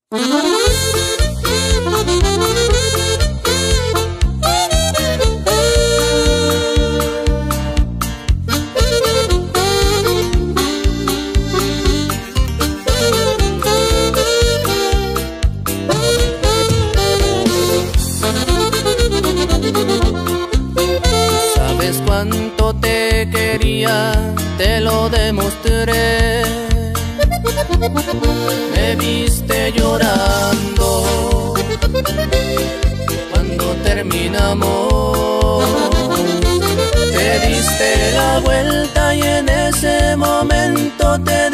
Sabes cuánto te quería, te lo demostré. Me viste llorando cuando terminamos. Te diste la vuelta y en ese momento te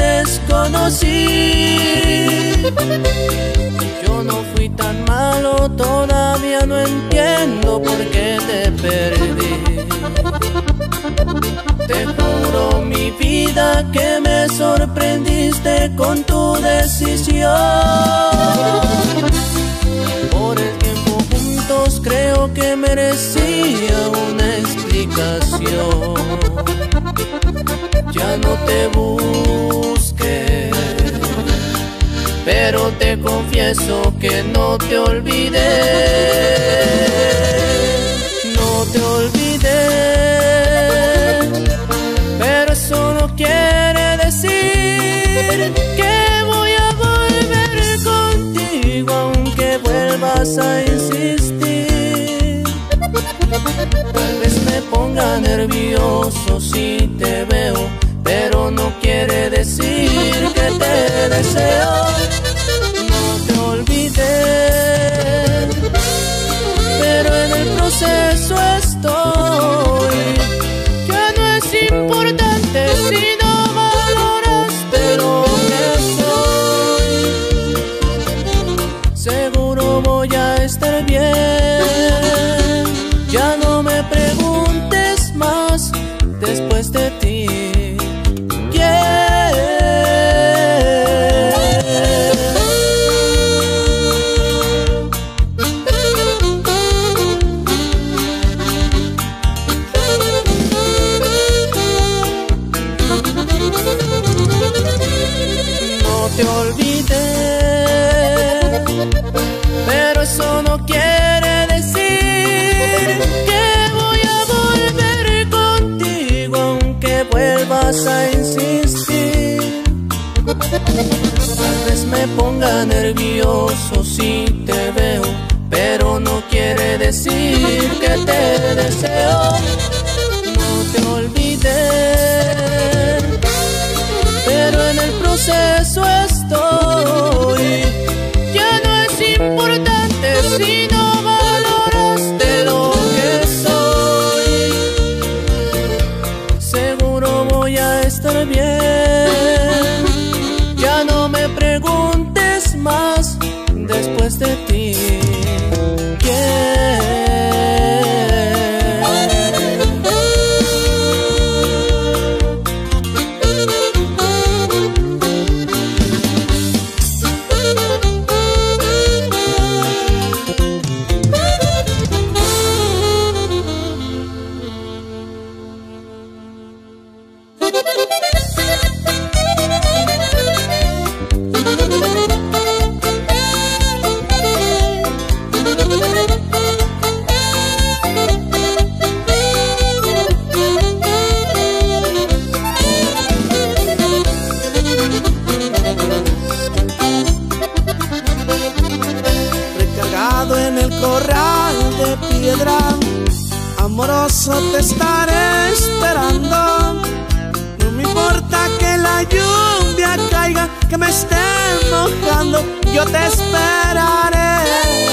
desconocí. Yo no fui tan malo, todavía no entiendo por qué te perdí. Te juro mi vida que me sorprendiste con tu decisión. Por el tiempo juntos creo que merecía una explicación. Ya no te busqué, pero te confieso que no te olvidé. No te olvidé, pero eso no quiere decir que voy a volver contigo aunque vuelvas a insistir. Tal vez me ponga nervioso si te veo, pero no quiere decir que te deseo. No te olvidé, pero en el proceso estoy. Ya no es importante si no valoraste lo que soy. Seguro voy a estar bien. Ya no me preguntes más después de ti. Te olvidé, pero eso no quiere decir que voy a volver contigo aunque vuelvas a insistir. Tal vez me ponga nervioso si te veo, pero no quiere decir que te deseo. No te olvidé, pero en el proceso estoy. Ya no es importante si no valoraste lo que soy. Seguro voy a estar bien. Ya no me preguntes más después de ti. En el corral de piedra, amoroso te estaré esperando. No me importa que la lluvia caiga, que me esté mojando, yo te esperaré.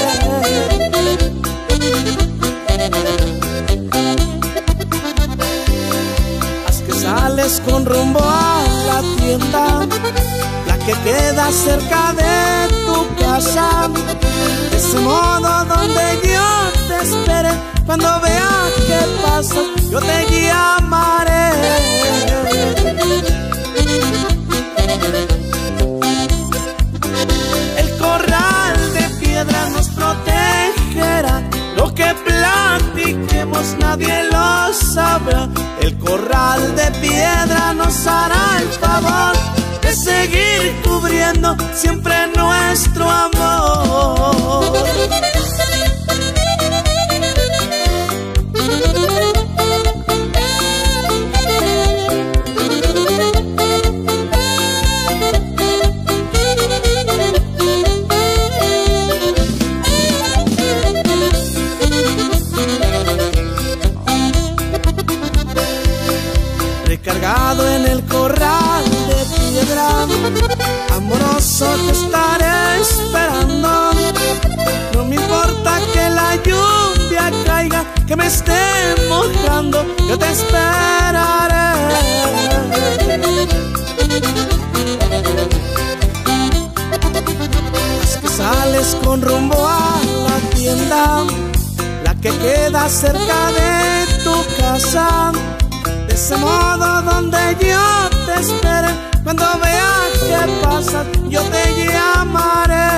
Haz que sales con rumbo a la tienda, la que queda cerca de tu casa. De ese modo donde yo te espere, cuando vea que pasa, yo te llamaré. El corral de piedra nos protegerá, lo que platiquemos nadie lo sabrá. El corral de piedra nos hará el favor de seguir cubriendo siempre nuestro amor. esté mojando, yo te esperaré. Es que sales con rumbo a la tienda, la que queda cerca de tu casa. De ese modo donde yo te espere, cuando vea que pasa, yo te llamaré.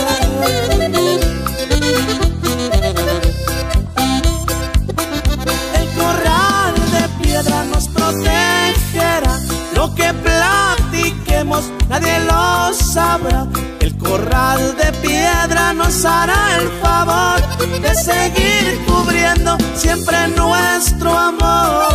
El corral de piedra nos protegerá, lo que platiquemos nadie lo sabrá. El corral de piedra nos hará el favor de seguir cubriendo siempre nuestro amor.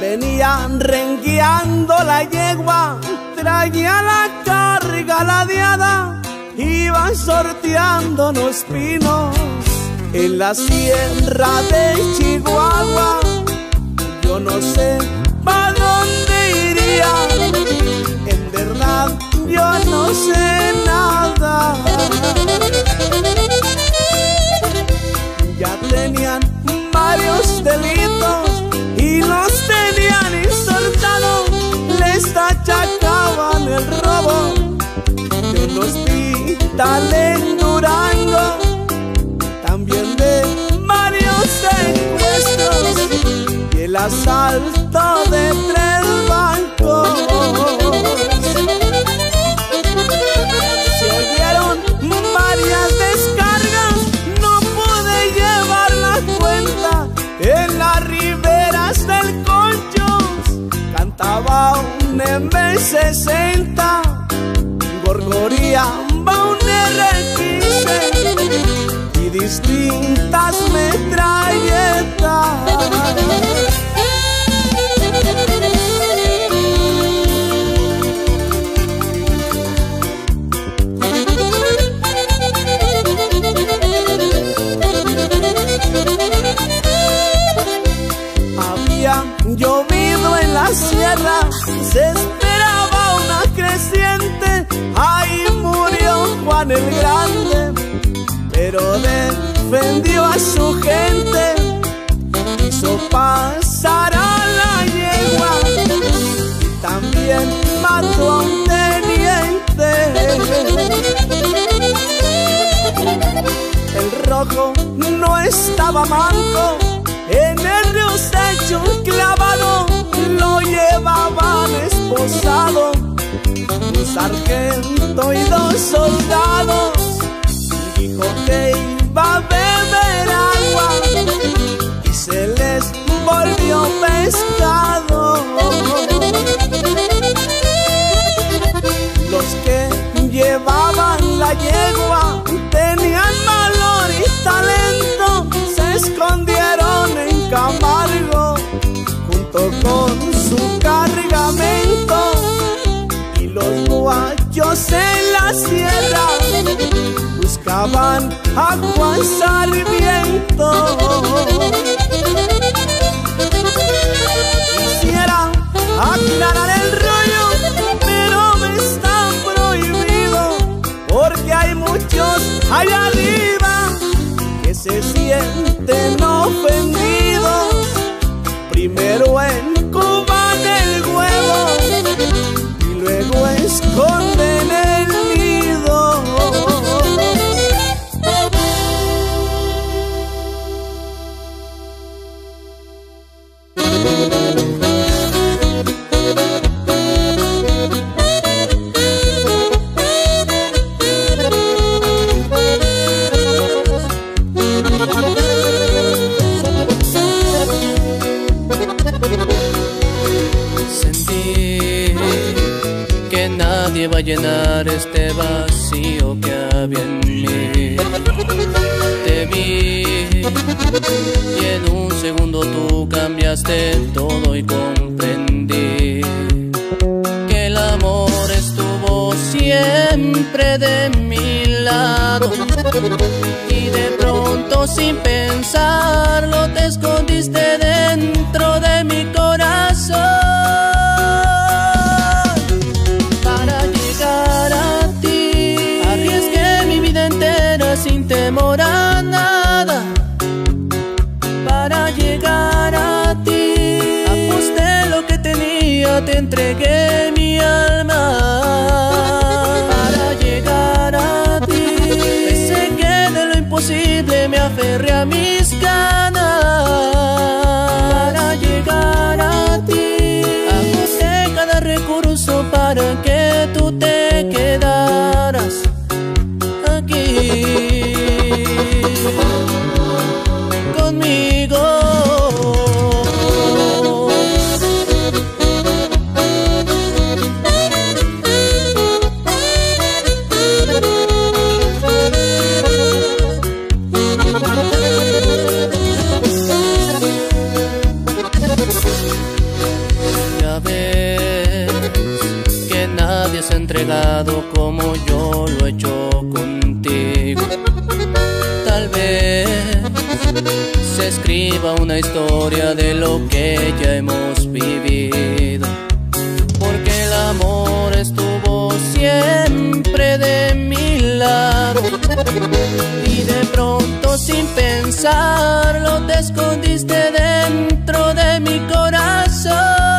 Venían rengueando la yegua, traía la carga ladeada, iban sorteando los pinos en la sierra de Chihuahua. Yo no sé pa' dónde irían, en verdad yo no sé nada. Ya tenían varios delitos y los tenían insertados, les achacaban el robo de un hospital en Durango, también de varios secuestros y el asalto de 3 bancos. Se oyeron varias descargas, no pude llevar la cuenta. En las riberas del Conchos cantaba un M60, gorgoreaba un R15 y distintas metralletas. Llovido en la sierra, se esperaba una creciente, ahí murió Juan el Grande, pero defendió a su gente, hizo pasar a la yegua y también mató a un teniente. El rojo no estaba manco, en el río Secho clavado, lo llevaban esposado, un sargento y 2 soldados. Dijo que iba a beber agua y se les volvió pescado. Los que llevaban la yegua tenían valor y talento, se escondieron en Camargo junto con su cargamento, y los guayos en la sierra buscaban a Juan Sarmiento. Quisiera aclarar el rollo, pero me está prohibido, porque hay muchos allá arriba que se sienten ofendidos. Primero encuban el huevo y luego esconden el nido. Nadie va a llenar este vacío que había en mí. Te vi y en un segundo tú cambiaste todo y comprendí que el amor estuvo siempre de mi lado, y de pronto sin pensarlo te escondiste dentro de mi corazón. Sin temor a nada, para llegar a ti, aposté lo que tenía, te entregué mi alma. Para llegar a ti, pensé que de lo imposible me aferré a mis ganas. Para llegar a ti, aposté cada recurso para que tú te quedaras aquí conmigo. escriba una historia de lo que ya hemos vivido, porque el amor estuvo siempre de mi lado. Y de pronto, sin pensarlo, te escondiste dentro de mi corazón.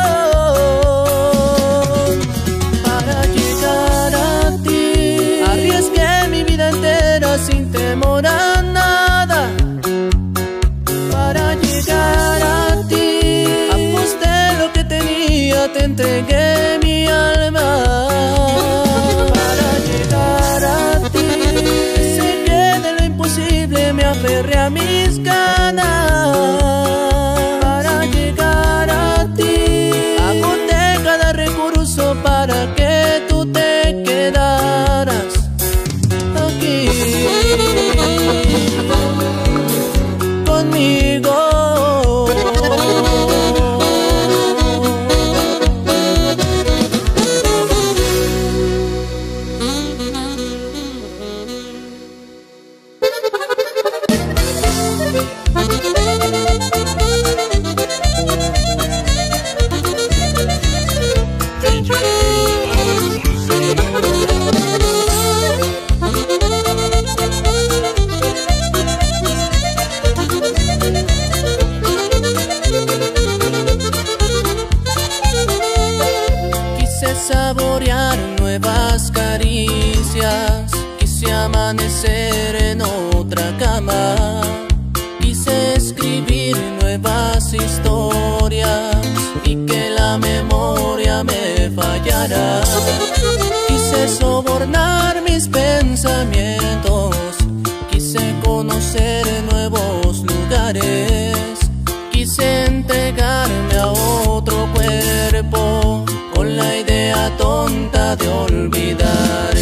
Para llegar a ti, arriesgué mi vida entera sin temor a nada. Para llegar a ti, aposté lo que tenía, te entregué mi alma. Para llegar a ti, sé que de lo imposible me aferré a mis ganas. Para llegar a ti, agoté cada recurso para que tú te quedaras aquí conmigo. Saborear nuevas caricias, quise amanecer en otra cama, quise escribir nuevas historias y que la memoria me fallara. Quise sobornar mis pensamientos, quise conocer nuevos lugares, quise entregarme a otro cuerpo con la idea tonta de olvidarte.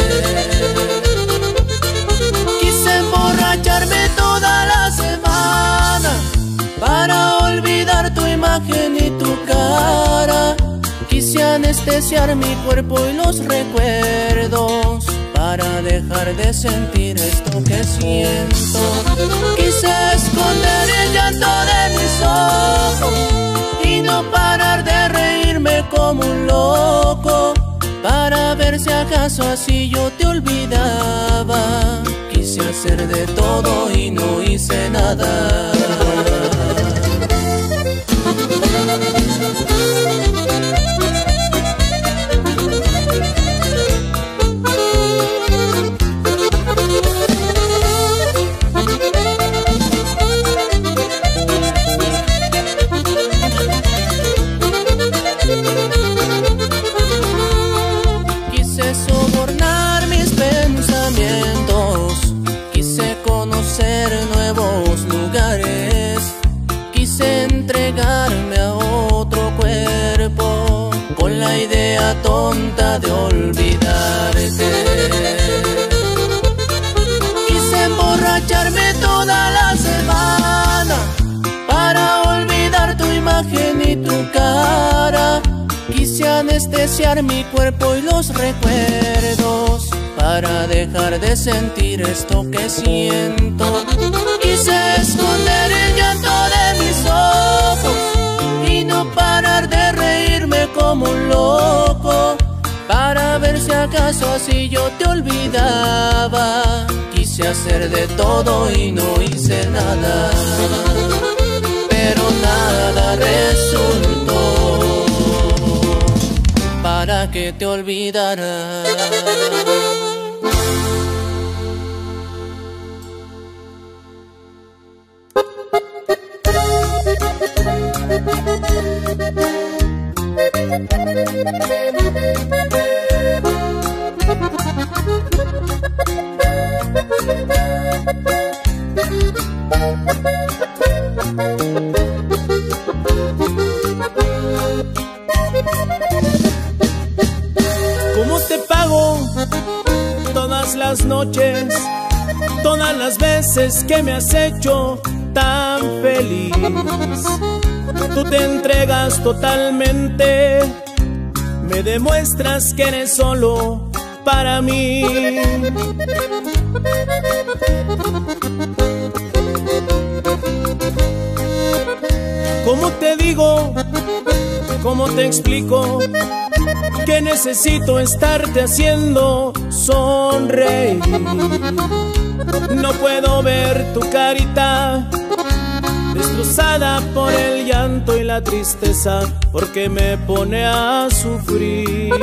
Quise emborracharme toda la semana para olvidar tu imagen y tu cara. Quise anestesiar mi cuerpo y los recuerdos para dejar de sentir esto que siento. Quise esconder el llanto de mis ojos y no parar de reírme como un loco, para ver si acaso así yo te olvidaba. Quise hacer de todo y no hice nada. Quise sobornar mis pensamientos, quise conocer nuevos lugares, quise entregarme a otro cuerpo con la idea tonta de olvidarte. Quise emborracharme toda la semana para olvidar tu imagen y tu cara. Quise anestesiar mi cuerpo y los recuerdos para dejar de sentir esto que siento. Quise esconder el llanto de mis ojos y no parar de reírme como un loco, para ver si acaso así yo te olvidaba. Quise hacer de todo y no hice nada, pero nada resultó para que te olvidara. ¿Cómo te pago todas las noches, todas las veces que me has hecho tan feliz? Tú te entregas totalmente, me demuestras que eres solo para mí. ¿Cómo te digo? ¿Cómo te explico? Que necesito estarte haciendo sonreír. No puedo ver tu carita destrozada por el llanto y la tristeza, porque me pone a sufrir.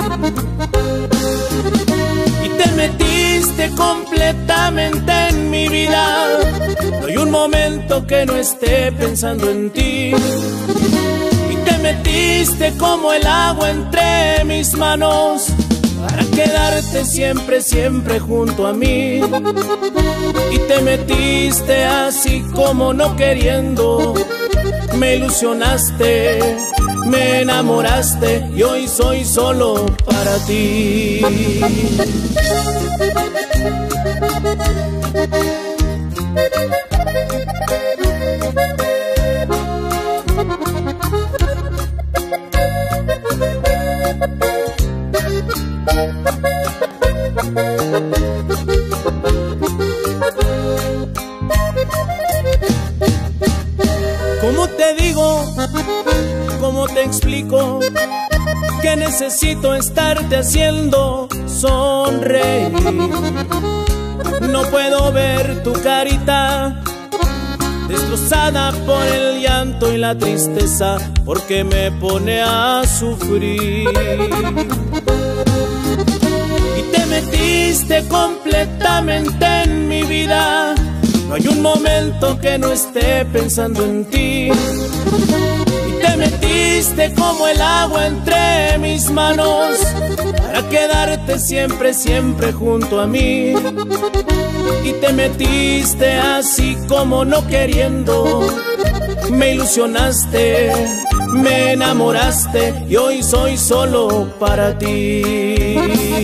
Y te metiste completamente en mi vida. No hay un momento que no esté pensando en ti. Y te metiste como el agua entre mis manos, para quedarte siempre, siempre junto a mí. Y te metiste así como no queriendo. Me ilusionaste, me enamoraste, y hoy soy solo para ti. ¿Cómo te digo? ¿Cómo te explico? Que necesito estarte haciendo sonreír. No puedo ver tu carita destrozada por el llanto y la tristeza, porque me pone a sufrir. Y te metiste completamente en mi vida. No hay un momento que no esté pensando en ti. Y te metiste como el agua entre mis manos, para quedarte siempre, siempre junto a mí. Y te metiste así como no queriendo. Me ilusionaste, me enamoraste, y hoy soy solo para ti.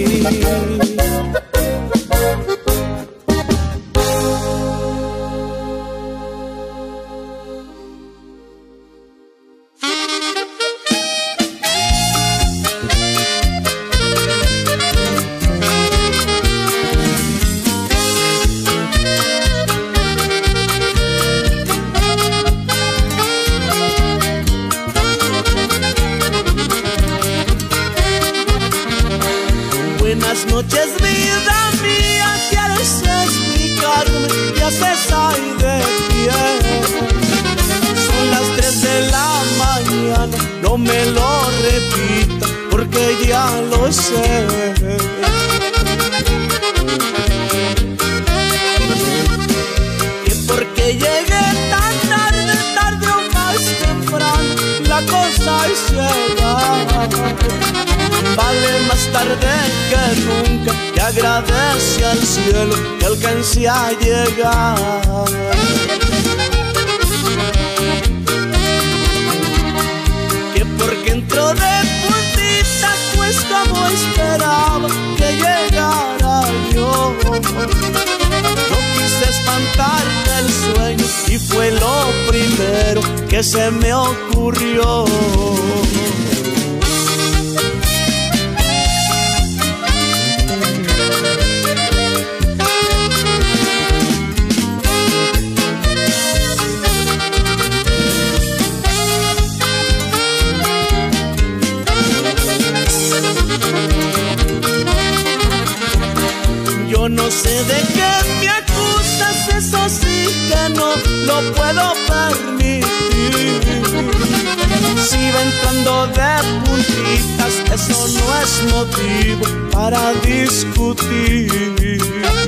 Buenas noches, vida mía, quieres explicarme qué haces ahí de pie. Son las 3 de la mañana, no me lo repita, porque ya lo sé. Que porque llegué tan tarde, tarde o más temprano, la cosa es ciega. Vale más tarde que nunca, que agradece al cielo que alcance a llegar. Que porque entró de puntitas, pues como esperaba que llegara yo. No quise espantarte el sueño y fue lo primero que se me ocurrió. Yo no sé de qué me acusas, eso sí que no lo puedo permitir. Si va entrando de puntitas, eso no es motivo para discutir.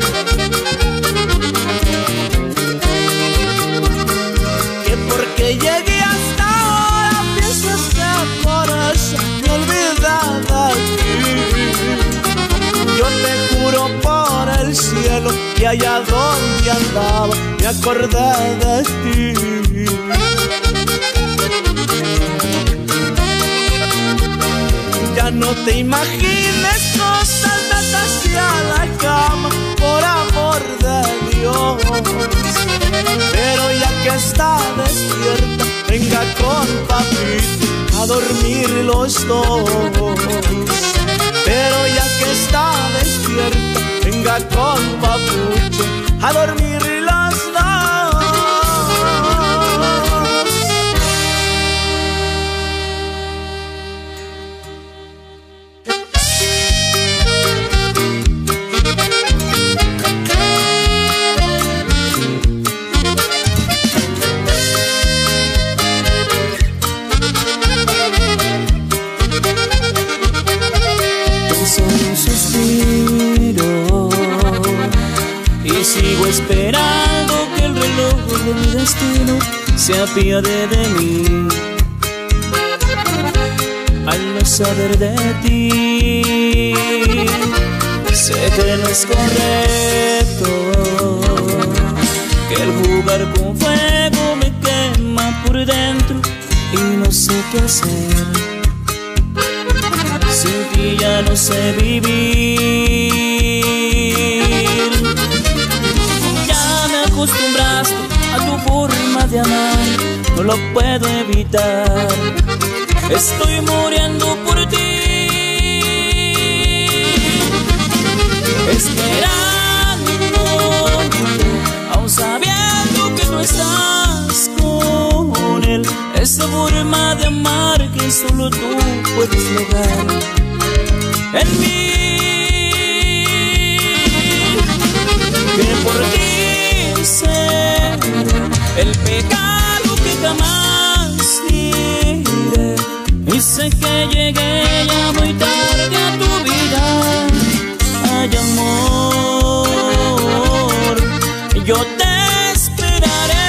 Que porque llegué hasta ahora piensas que por eso me olvidé de ti. Yo te juro por el cielo que allá donde andaba me acordé de ti. Ya no te imagines cosas, vete hacia la cama, por amor de Dios. Pero ya que está despierta, venga con papito a dormir los dos. Pero ya que está despierta, venga con papucho a dormir los dos. se apiade de mí al no saber de ti. Sé que no es correcto, que el jugar con fuego me quema por dentro y no sé qué hacer. Sin ti ya no sé vivir. Ya me acostumbraste a tu forma de amar, no lo puedo evitar. Estoy muriendo por ti, esperando, aún sabiendo que no estás con él. Esa forma de amar que solo tú puedes lograr en mí, que por ti seré el pecado que jamás diré. Y sé que llegué ya muy tarde a tu vida. Ay, amor, yo te esperaré.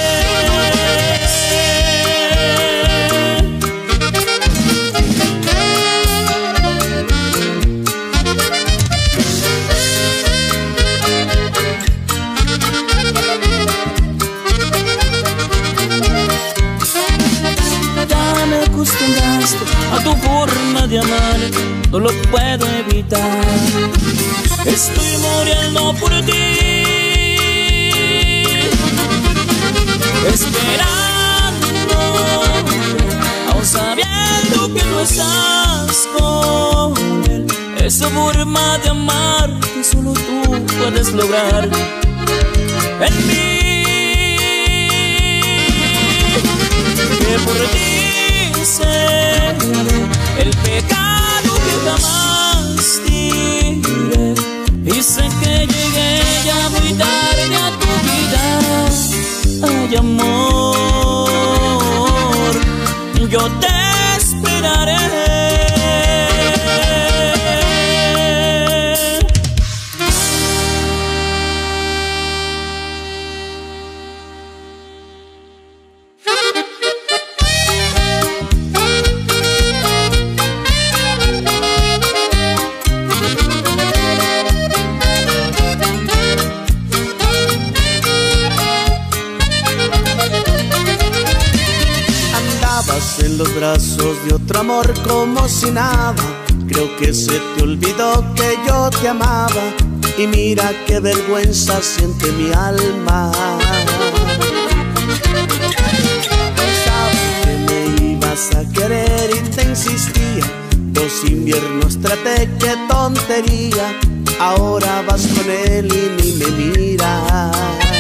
A tu forma de amar, no lo puedo evitar. Estoy muriendo por ti, esperando, aún sabiendo que no estás con él. Esa forma de amar que solo tú puedes lograr en mí, que por ti seré el pecado que jamás diré. Y sé que llegué ya muy tarde a tu vida. Ay, amor, yo te esperaré. En los brazos de otro amor como si nada. Creo que se te olvidó que yo te amaba. Y mira qué vergüenza siente mi alma. Pensaba que me ibas a querer y te insistía. 2 inviernos traté, qué tontería. Ahora vas con él y ni me miras.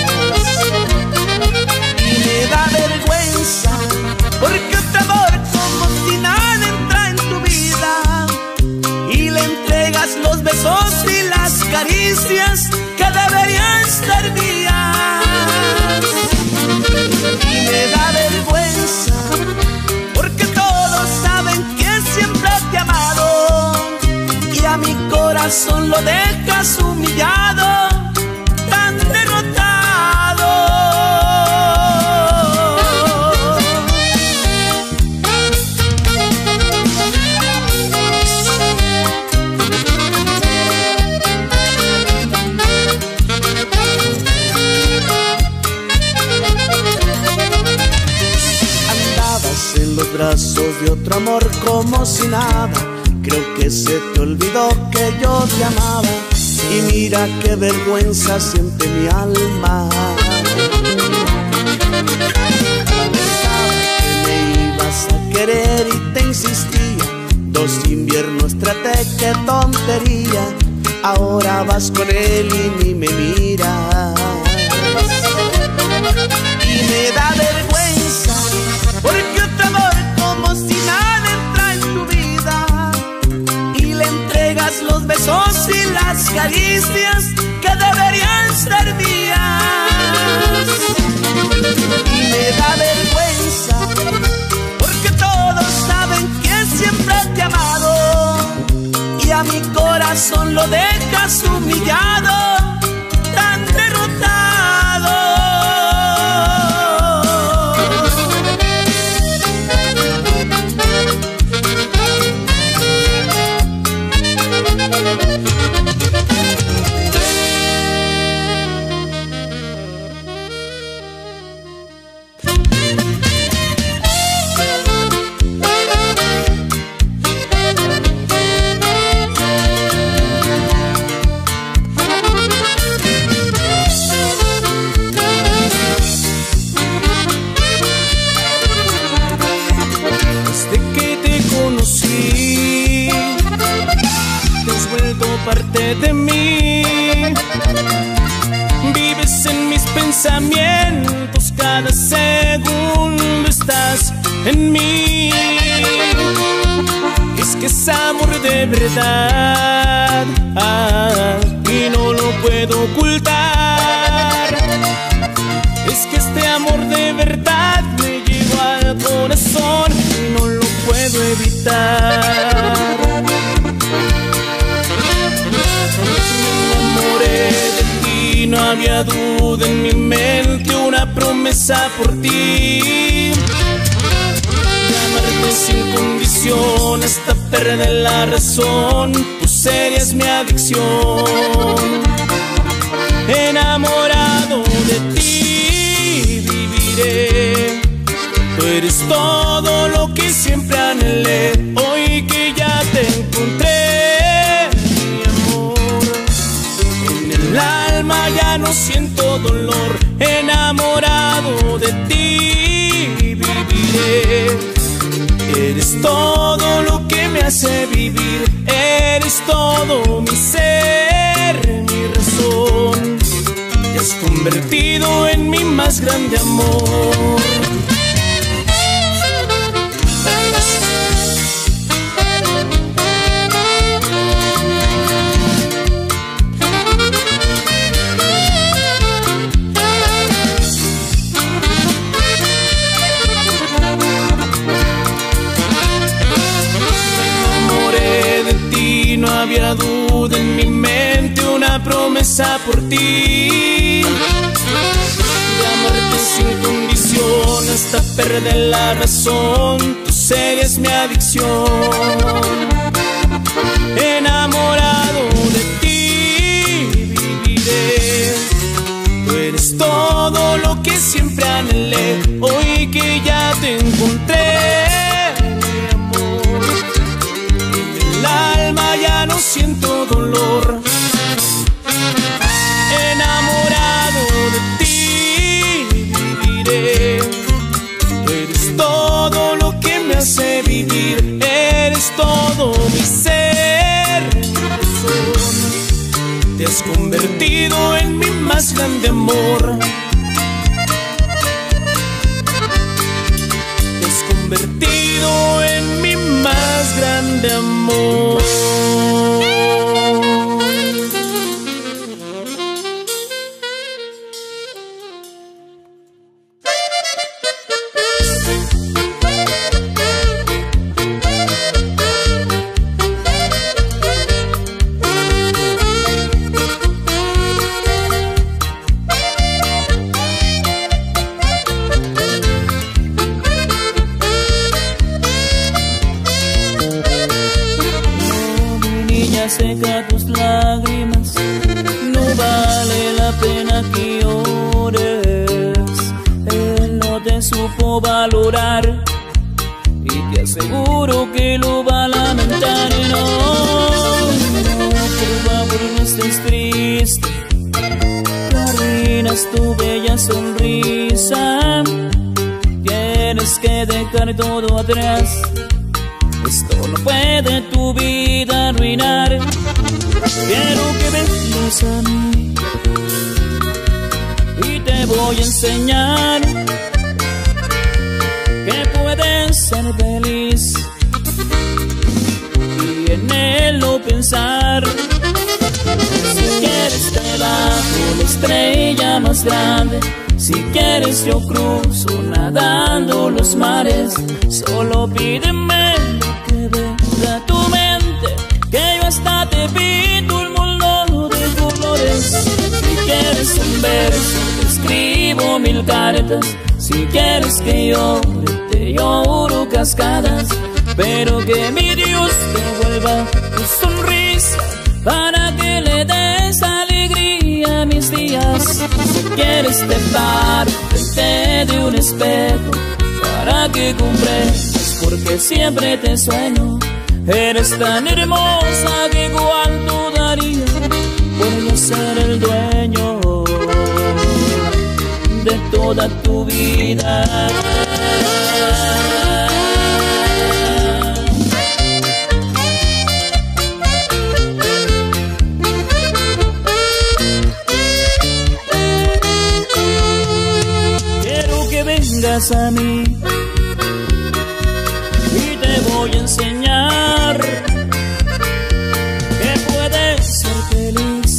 Y me da vergüenza porque otro amor como si nada entra en tu vida. Y le entregas los besos y las caricias que deberían ser mías. Y me da vergüenza porque todos saben que siempre te he amado. Y a mi corazón lo dejas humillado, tan derrotado. En los brazos de otro amor como si nada. Creo que se te olvidó que yo te amaba. Y mira qué vergüenza siente mi alma. Pensaba que me ibas a querer y te insistía. 2 inviernos traté, qué tontería. Ahora vas con él y ni me miras. Y me da vergüenza porque otro amor como si nada entra en tu vida. Y le entregas los besos y las caricias que deberían ser mías. Y me da vergüenza porque todos saben que siempre te he amado. Y a mi corazón lo dejas humillado, tan derrotado. de mí. Vives en mis pensamientos, cada segundo estás en mí. Es que es amor de verdad, y no lo puedo ocultar. Es que este amor de verdad me llegó al corazón y no lo puedo evitar. Me enamoré de ti, no había duda en mi mente, una promesa por ti. Amarte sin condición hasta perder la razón, tu ser es mi adicción. Enamorado de ti viviré, tú eres todo lo que siempre anhelé. Hoy que ya te encontré, mi amor, en el alma ya no siento dolor. Enamorado de ti viviré, eres todo lo que me hace vivir, eres todo mi ser, mi razón. Te has convertido en mi más grande amor. No había duda en mi mente, una promesa por ti. De amarte sin condición hasta perder la razón, tu ser es mi adicción. Enamorado de ti viviré, tú eres todo lo que siempre anhelé. Hoy que ya te encontré, ya no siento dolor. Enamorado de ti viviré, eres todo lo que me hace vivir, eres todo mi ser, mi razón. Te has convertido en mi más grande amor. Te has convertido en mi más grande amor. Seca tus lágrimas, no vale la pena que llores. Él no te supo valorar y te aseguro que lo va a lamentar. No, por favor no estés triste, te arruinas tu bella sonrisa. Tienes que dejar todo atrás, esto no puede tu vida arruinar. Quiero que vengas a mí y te voy a enseñar que puedes ser feliz y en él no pensar. Si quieres te bajo la estrella más grande, si quieres yo cruzo nadando los mares. Solo pídeme lo que venga a tu mente, que yo hasta te pinto un mundo de colores. Si quieres un verso te escribo 1000 cartas, si quieres que llore te lloro cascadas. Pero que mi Dios te vuelva tu sonrisa para que le des alegría a mis días. Si quieres te paro frente de un espejo para que comprendas porque siempre te sueño. Eres tan hermosa que cuánto daría por yo ser el dueño de toda tu vida. vengas a mí y te voy a enseñar que puedes ser feliz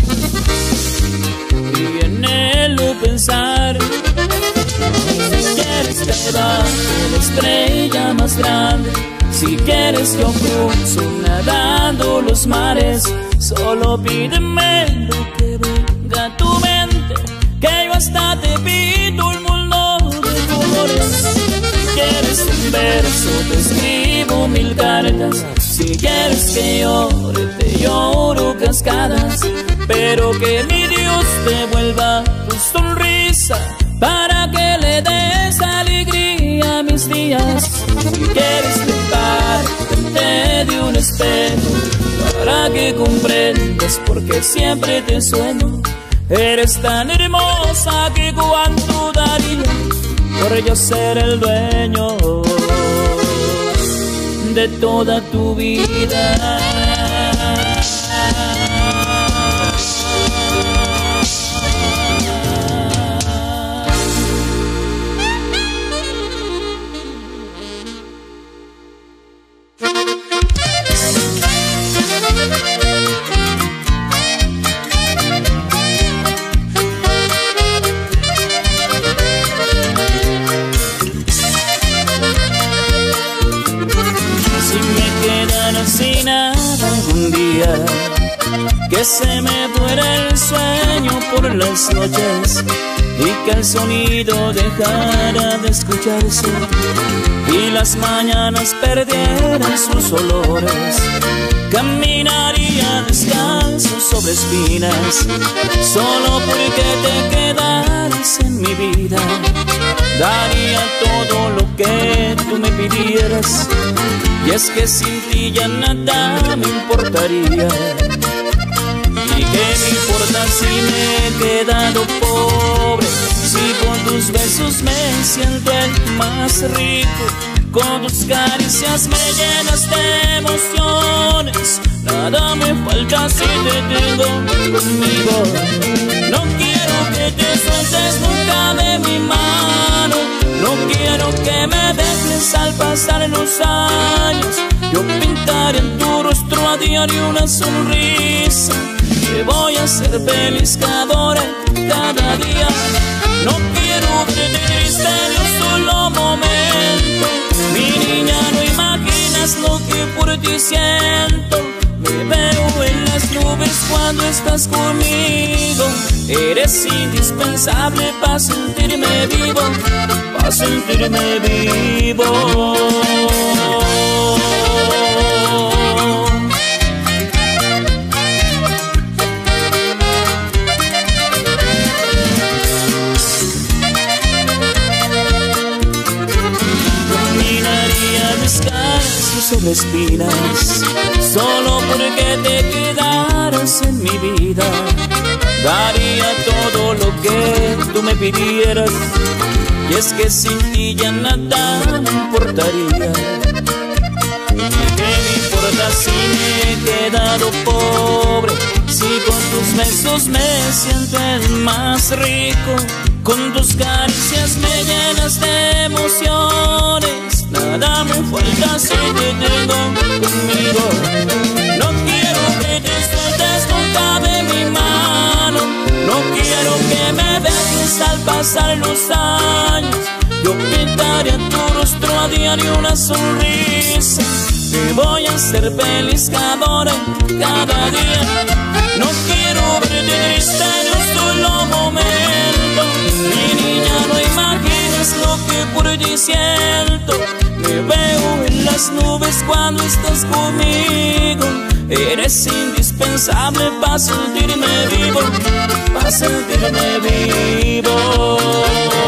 y en él pensar. Si quieres te bajo la estrella más grande, si quieres yo cruzo nadando los mares. Solo pídeme lo que venga a tu mente, que yo hasta te pido un mundo de colores. Si quieres un verso te escribo 1000 cartas, si quieres que llore te lloro cascadas, pero que mi Dios te vuelva tu sonrisa para que le des alegría a mis días. Si quieres sentarte de un espejo para que comprendas por qué siempre te sueño. Eres tan hermosa que cuánto daría por yo ser el dueño de toda tu vida. Que se me fuera el sueño por las noches y que el sonido dejara de escucharse y las mañanas perdieran sus olores. Caminaría descalzo sobre espinas solo porque te quedaras en mi vida. Daría todo lo que tú me pidieras, y es que sin ti ya nada me importaría. ¿Y qué me importa si me he quedado pobre? Si con tus besos me siento el más rico, con tus caricias me llenas de emociones. Nada me falta si te tengo conmigo. No quiero que te sueltes nunca de mi mano, no quiero que me dejes al pasar los años. Yo pintaré en tu rostro a diario una sonrisa. Te voy a hacer feliz cada hora, cada día. No quiero verte triste ni un solo momento. Mi niña, no imaginas lo que por ti siento. Me veo en las nubes cuando estás conmigo. Eres indispensable para sentirme vivo, para sentirme vivo. Sobre espinas solo porque te quedaras en mi vida. Daría todo lo que tú me pidieras, y es que sin ti ya nada me importaría. ¿Qué me importa si me he quedado pobre? Si con tus besos me siento el más rico, con tus caricias me llenas de emociones. Nada me falta si te tengo conmigo. No quiero que te sueltes nunca de mi mano, no quiero que me dejes al pasar los años. Yo pintaré en tu rostro a diario una sonrisa. Te voy a hacer feliz cada hora, cada día. No quiero verte triste ni un solo momento. Mi niña, no imaginas lo que por ti siento. Me veo en las nubes cuando estás conmigo. Eres indispensable para sentirme vivo, para sentirme vivo.